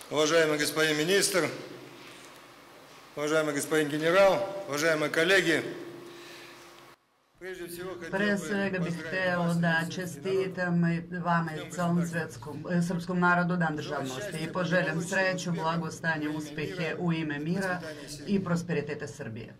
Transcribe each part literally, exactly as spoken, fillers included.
уважаемый господин министр, уважаемый господин генерал, уважаемые коллеги. Pre svega bih hteo da čestitam vama i celom svetskom, srpskom narodu Dan državnosti i poželjam sreću, blagostanje, uspehe u ime mira i prosperiteta Srbije.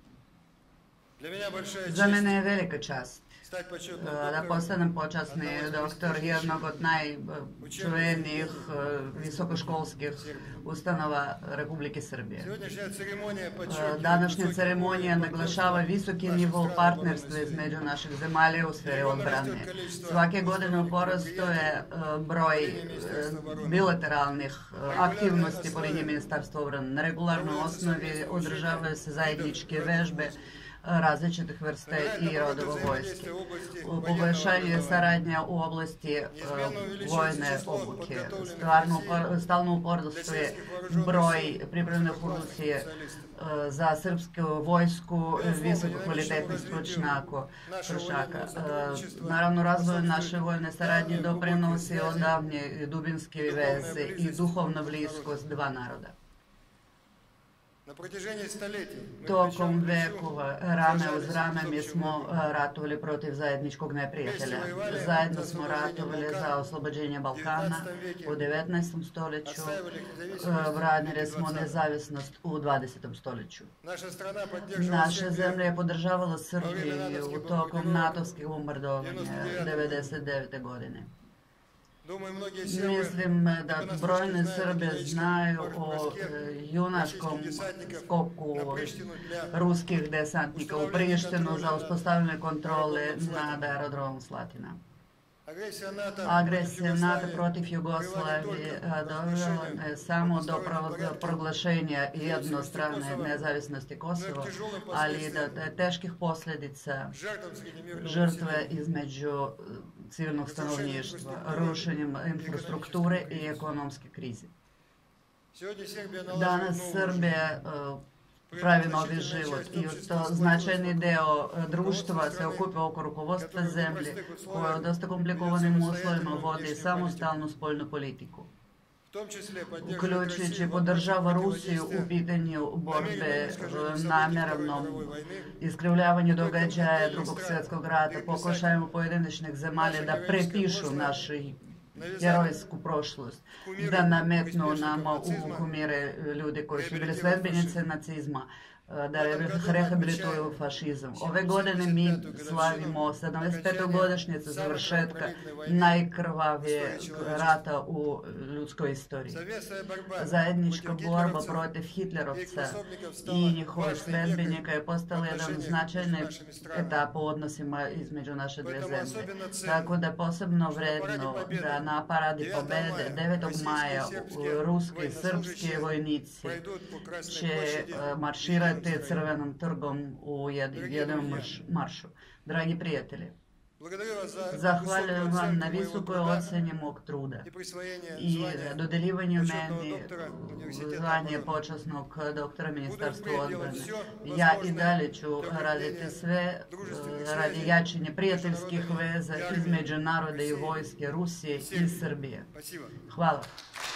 Za mene je velika čast da postanem počasni doktor jednog od najčuvenijih visokoškolskih ustanova Republike Srbije. Današnja ceremonija naglašava visoki nivo partnerstva između naših zemalja u sferi odbrane. Svake godine u porastu je broj bilateralnih aktivnosti po liniji Ministarstva odbrane. Na regularnoj osnovi održavaju se zajedničke vežbe različitih vrsta i rodova vojske. Poboljšanje saradnja u oblasti vojne obuke. Stalno u porastu je broj pripremljenih u Rusiji za srpsku vojsku visokokvalitetnih stručnjaka. Naravno, razvoj naše vojne saradnje doprinosi odavnje dubinske veze i duhovna bliskost dva naroda. Tokom vekova, rame uz rame, mi smo ratovali protiv zajedničkog neprijatelja. Zajedno smo ratovali za oslobođenje Balkana u devetnaestom stoljeću, branili smo nezavisnost u dvadesetom stoljeću. Naša zemlja je podržavala Srbiju u tokom natovskih bombardovanja devedeset devete godine. Mislim da brojne Srbe znaju o junačkom skoku ruskih desantnika u Prištinu za uspostavljanje kontrole nad aerodromom Slatina. Agresija NATO protiv Jugoslavije dovela je samo do proglašenja jednostrane nezavisnosti Kosova, ali i do teških posljedica žrtve između civilnog stanovništva, rušenjem infrastrukture i ekonomske krize. Danas Srbija pravi novi život i to značajni deo društva se okupa oko rukovodstva zemlje koja u dosta komplikovanim uslovima vodi samostalnu spoljnu politiku, uključujući podržava Rusiju u pitanju borbe namjeravnom iskrivljavanju događaja Drugog svjetskog rata, pokušajemo pojedinačnih zemalja da prepišu našu herojsku prošlost, da nametnu nama u kumire ljudi koji su bili sledbenice nacizma, da rehabilituju fašizam. Ove godine mi slavimo sedamdeset petu godišnjicu završetka najkrvavije rata u ljudskoj istoriji. Zajednička borba protiv Hitlerovca i njihovih sledbenika je postala jedan značajni etap u odnosima između naše dve zemlje. Tako da posebno vredno da na paradi pobede devetog maja ruski i srpski vojnici će marširati Crvenom trgom u jednom maršu. Dragi prijatelji, zahvaljujem vam na visokoj ocjeni mog truda i dodeljivanju meni zvanje počasnog doktora Ministarstva odbrane. Ja i dalje ću raditi sve radi jačanja prijateljskih veza između naroda i vojske Rusije i Srbije. Hvala.